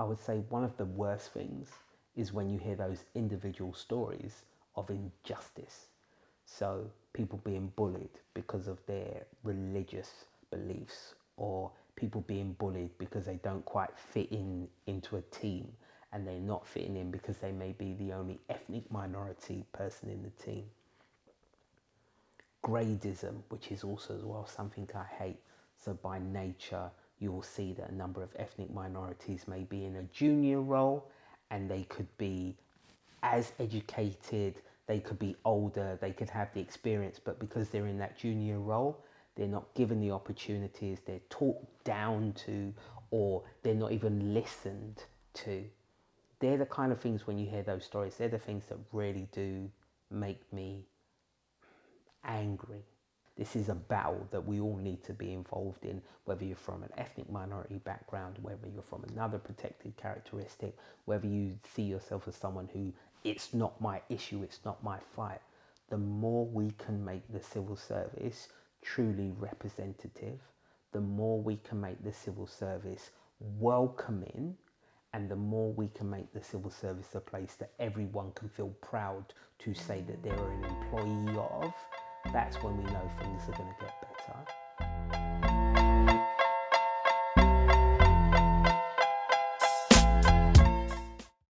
I would say one of the worst things is when you hear those individual stories of injustice. So people being bullied because of their religious beliefs, or people being bullied because they don't quite fit into a team, and they're not fitting in because they may be the only ethnic minority person in the team. Gradism, which is also as well something I hate. So by nature, you will see that a number of ethnic minorities may be in a junior role, and they could be as educated, they could be older, they could have the experience, but because they're in that junior role, they're not given the opportunities, they're talked down to, or they're not even listened to. They're the kind of things, when you hear those stories, they're the things that really do make me angry. This is a battle that we all need to be involved in, whether you're from an ethnic minority background, whether you're from another protected characteristic, whether you see yourself as someone who, it's not my issue, it's not my fight. The more we can make the civil service truly representative, the more we can make the civil service welcoming, and the more we can make the civil service a place that everyone can feel proud to say that they're an employee of, that's when we know things are going to get better.